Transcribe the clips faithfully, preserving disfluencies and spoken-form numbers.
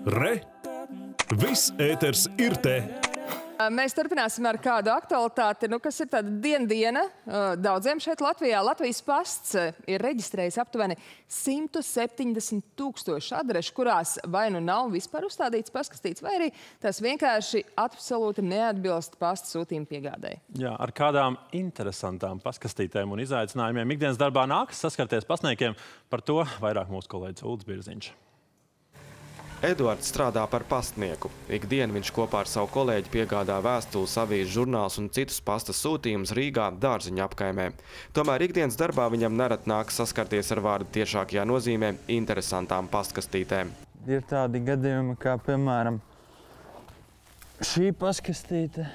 Re! Viss ēters ir te! Mēs turpināsim ar kādu aktualitāti, nu, kas ir tāda diendiena daudziem šeit Latvijā. Latvijas pasts ir reģistrējis aptuveni simt septiņdesmit tūkstoši adrešu, kurās vai nu nav vispār uzstādīts paskastīts, vai arī tas vienkārši absolūti neatbilst pasta sūtījuma piegādei. Jā, ar kādām interesantām paskastītēm un izaicinājumiem ikdienas darbā nākas saskarties pasniekiem, par to vairāk mūsu kolēģis Ulds Birziņš. Eduards strādā par pastnieku. Ikdienu viņš kopā ar savu kolēģi piegādā vēstules, avīžu, žurnālus un citus pasta sūtījumus Rīgā Dārziņu apkaimē. Tomēr ikdienas darbā viņam nerad nākas saskarties ar vārdu tiešākajā nozīmē interesantām pastkastītēm. Ir tādi gadījumi, kā piemēram šī paskastīte,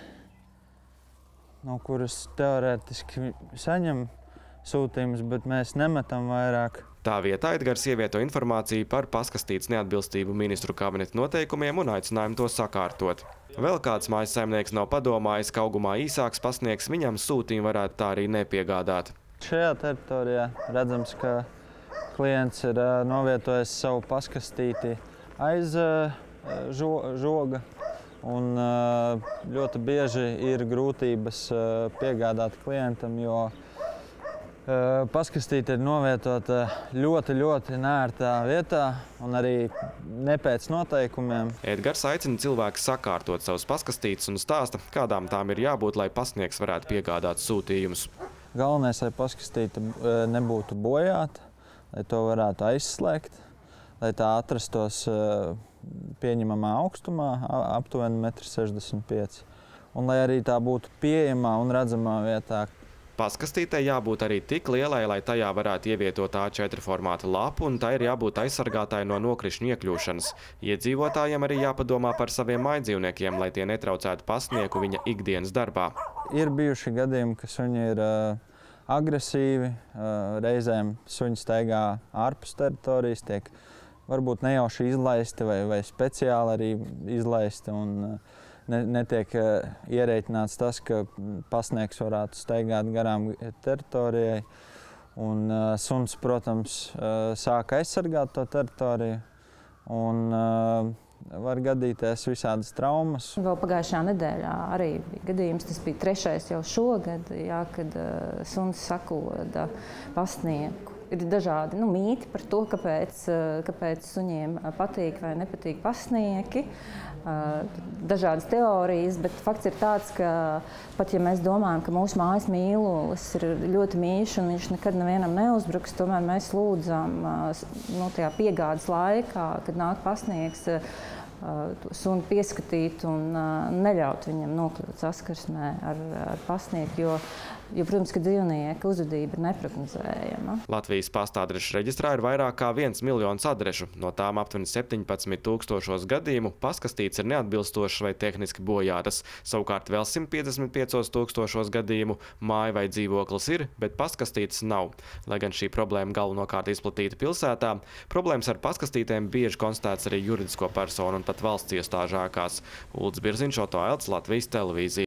no kuras teorētiski saņem sūtījumus, bet mēs nemetam vairāk. Tā vietā Edgars ievieto informāciju par paskastītes neatbilstību ministru kabineta noteikumiem un aicinājumu to sakārtot. Vēl kāds mājas saimnieks nav padomājis, ka augumā īsāks pasniegs viņam sūtījumu varētu tā arī nepiegādāt. Šajā teritorijā redzams, ka klients ir novietojis savu paskastīti aiz žoga. Un ļoti bieži ir grūtības piegādāt klientam, jo paskastīte ir novietota ļoti, ļoti neērtā vietā un arī ne pēc noteikumiem. Edgars aicina cilvēkus sakārtot savus paskastītes un stāsta, kādām tām ir jābūt, lai pasniegs varētu piegādāt sūtījumus. Galvenais, lai paskastīte nebūtu bojāta, lai to varētu aizslēgt, lai tā atrastos pieņemamā augstumā, aptuveni metrs sešdesmit pieci. Un lai arī tā būtu pieejamā un redzamā vietā. Paskastītei jābūt arī tik lielai, lai tajā varētu ievietot A četri formāta lapu, un tā ir jābūt aizsargātāji no nokrišņu iekļūšanas. Iedzīvotājiem arī jāpadomā par saviem mājdzīvniekiem, lai tie netraucētu pastnieku viņa ikdienas darbā. Ir bijuši gadījumi, ka suņi ir uh, agresīvi, uh, reizēm suņi staigā ārpus teritorijas, tiek varbūt nejauši izlaisti vai, vai speciāli arī izlaisti. Un, uh, Netiek ierēķināts tas, ka pasniegs varētu staigāt garām teritorijai. Un suns, protams, sāk aizsargāt to teritoriju. Un var gadīties visādas traumas. Vēl pagājušajā nedēļā arī gadījums, tas bija trešais jau šogad, jā, kad suns sakoda pastnieku. Ir dažādi nu, mīti par to, kāpēc, kāpēc suņiem patīk vai nepatīk pastnieki. Dažādas teorijas, bet fakts ir tāds, ka pat ja mēs domājam, ka mūsu mājas mīlulis ir ļoti mīļš un viņš nekad nevienam neuzbruks, tomēr mēs lūdzam nu, tajā piegādes laikā, kad nāk pastnieks, suni pieskatīt un neļaut viņam nokļūt saskarsmē ar, ar pastnieku, jo, jo, protams, ka dzīvnieka uzvedība ir neprognozējama. Latvijas pasta adrešu reģistrā ir vairāk kā viens miljons adrešu. No tām aptuveni septiņpadsmit tūkstošos gadījumu paskastītes ir neatbilstošas vai tehniski bojātas. Savukārt vēl simt piecdesmit piecos tūkstošos gadījumu māja vai dzīvoklis ir, bet paskastītes nav. Lai gan šī problēma galvenokārt izplatīta pilsētā, problēmas ar paskastītēm bieži konstatēts arī juridisko personu un pat valsts iestāžu ēkās. Ulds Birziņš, Oto Elts, Latvijas televīzija.